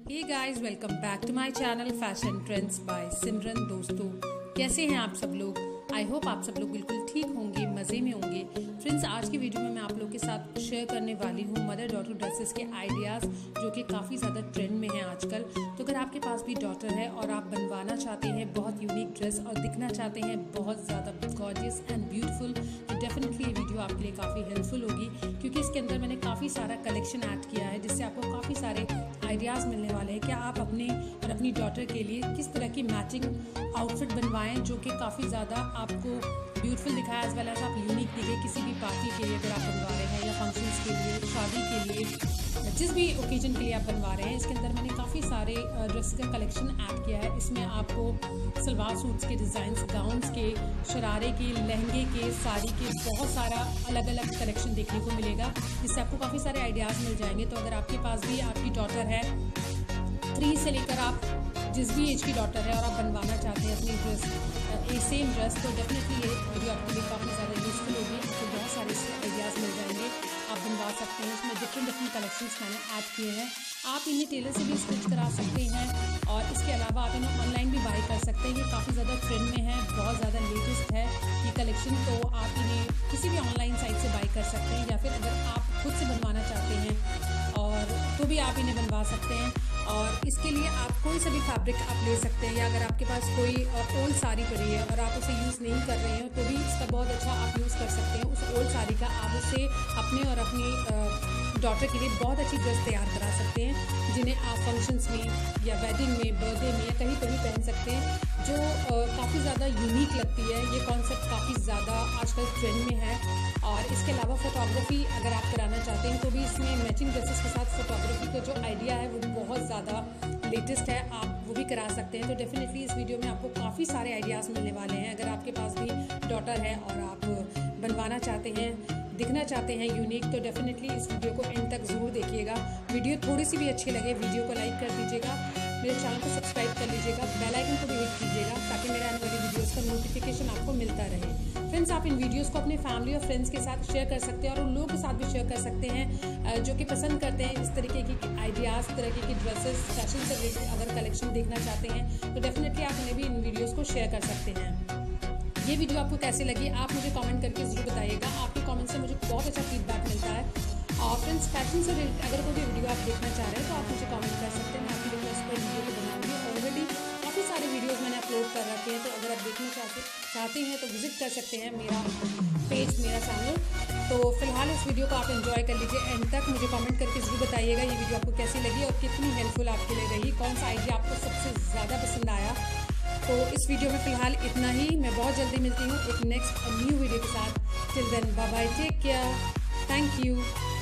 Hey guys, welcome back to my channel fashion trends by Simran. दोस्तों, कैसे हैं आप सब लोग? आई होप आप सब लोग बिल्कुल ठीक होंगे, मज़े में होंगे। फ्रेंड्स, आज की वीडियो में मैं आप लोग के साथ शेयर करने वाली हूँ मदर डॉटर ड्रेसेस के आइडियाज़ जो कि काफ़ी ज़्यादा ट्रेंड में हैं आजकल। तो अगर आपके पास भी डॉटर है और आप बनवाना चाहते हैं बहुत यूनिक ड्रेस और दिखना चाहते हैं बहुत ज़्यादा गॉर्जियस एंड ब्यूटीफुल, तो डेफिनेटली ये वीडियो आपके लिए काफ़ी हेल्पफुल होगी, क्योंकि इसके अंदर मैंने काफ़ी सारा कलेक्शन ऐड किया है जिससे आपको काफ़ी सारे आइडियाज़ मिलने वाले हैं कि आप अपने और अपनी डॉटर के लिए किस तरह की मैचिंग आउटफिट बनवाएं जो कि काफ़ी ज़्यादा आपको ब्यूटीफुल दिखाए, एज वेल एज आप यूनिक दिखे किसी भी पार्टी के लिए अगर आप बनवा रहे हैं या फंक्शंस के लिए, शादी के लिए, जिस भी ओकेजन के लिए आप बनवा रहे हैं। इसके अंदर मैंने काफ़ी सारे ड्रेस का कलेक्शन ऐड किया है। इसमें आपको सलवार सूट्स के डिज़ाइंस, गाउन्स के, शरारे के, लहंगे के, साड़ी के बहुत सारा अलग अलग कलेक्शन देखने को मिलेगा, जिससे आपको काफ़ी सारे आइडियाज़ मिल जाएंगे। तो अगर आपके पास भी आपकी डॉटर है 3 से लेकर आप जिस भी एज की डॉटर है और आप बनवाना चाहते हैं अपनी ड्रेस, सेम ड्रेस, तो डेफिनेटली ये वीडियो आपके लिए काफ़ी ज़्यादा यूज़फुल होगी। आपको बहुत सारे आइडियाज़ मिल जाएंगे, आप बनवा सकते हैं। इसमें डिफरेंट कलेक्शंस मैंने ऐड किए हैं। आप इन्हें टेलर से भी स्टिच करा सकते हैं और इसके अलावा आप इन्हें ऑनलाइन भी बाई कर सकते हैं। ये काफ़ी ज़्यादा ट्रेंड में है, बहुत ज़्यादा लेटेस्ट है ये कलेक्शन, तो आप इन्हें किसी भी ऑनलाइन साइट से बाई कर सकते हैं, या फिर अगर आप खुद से बनवाना चाहते हैं और तो भी आप इन्हें बनवा सकते हैं। और इसके लिए आप कोई सा भी फैब्रिक आप ले सकते हैं, या अगर आपके पास कोई ओल्ड साड़ी पड़ी है और आप उसे यूज़ नहीं कर रहे हैं तो भी इसका बहुत अच्छा आप यूज़ कर सकते हैं। उस ओल्ड साड़ी का आप उसे अपने और अपनी डॉटर के लिए बहुत अच्छी ड्रेस तैयार करा सकते हैं, जिन्हें आप फंक्शंस में या वेडिंग में, बर्थडे में या कहीं पर भी पहन सकते हैं, जो काफ़ी ज़्यादा यूनिक लगती है। ये कॉन्सेप्ट काफ़ी ज़्यादा आजकल ट्रेंड में है। और इसके अलावा फोटोग्राफी अगर आप कराना चाहते हैं तो भी इसमें मैचिंग ड्रेसेस के साथ फोटोग्राफी का जो आइडिया है वो बहुत ज़्यादा लेटेस्ट है, आप वो भी करा सकते हैं। तो डेफिनेटली इस वीडियो में आपको काफ़ी सारे आइडियाज़ मिलने वाले हैं। अगर आपके पास भी डॉटर है और आप बनवाना चाहते हैं, दिखना चाहते हैं यूनिक, तो डेफिनेटली इस वीडियो को एंड तक ज़रूर देखिएगा। वीडियो थोड़ी सी भी अच्छी लगे वीडियो को लाइक कर दीजिएगा, मेरे चैनल को सब्सक्राइब कर लीजिएगा, बेल आइकन को भी हिट कीजिएगा ताकि मेरे आने वाली वीडियोस का नोटिफिकेशन आपको मिलता रहे। फ्रेंड्स, आप इन वीडियोस को अपने फैमिली और फ्रेंड्स के साथ शेयर कर सकते हैं और उन लोगों के साथ भी शेयर कर सकते हैं जो कि पसंद करते हैं इस तरीके की आइडियाज़, तरीके की ड्रेसेस, फैशन से रिलेटेड अगर कलेक्शन देखना चाहते हैं तो डेफिनेटली आप उन्हें भी इन वीडियोज़ को शेयर कर सकते हैं। ये वीडियो आपको कैसी लगी आप मुझे कमेंट करके ज़रूर बताइएगा। आपके कमेंट से मुझे बहुत अच्छा फीडबैक मिलता है। और फ्रेंड्स, फैशन से रिलेटेड अगर कोई भी वीडियो आप देखना चाह रहे हैं तो आप मुझे कमेंट कर सकते हैं। मैं आपकी रिक्वेस्ट पर वीडियो को बनाऊंगी। ऑलरेडी काफ़ी सारे वीडियोस मैंने अपलोड कर रखे हैं, तो अगर आप देखना चाहते हैं तो विजिट कर सकते हैं मेरा पेज, मेरा चैनल। तो फिलहाल इस वीडियो को आप एंजॉय कर लीजिए एंड तक। मुझे कमेंट करके ज़रूर बताइएगा ये वीडियो आपको कैसी लगी और कितनी हेल्पफुल आपके लिए रही, कौन सा आइडिया आपको सबसे ज़्यादा पसंद आया। तो इस वीडियो में फ़िलहाल इतना ही। मैं बहुत जल्दी मिलती हूँ एक नेक्स्ट न्यू वीडियो के साथ। Till then, bye bye, take care, thank you.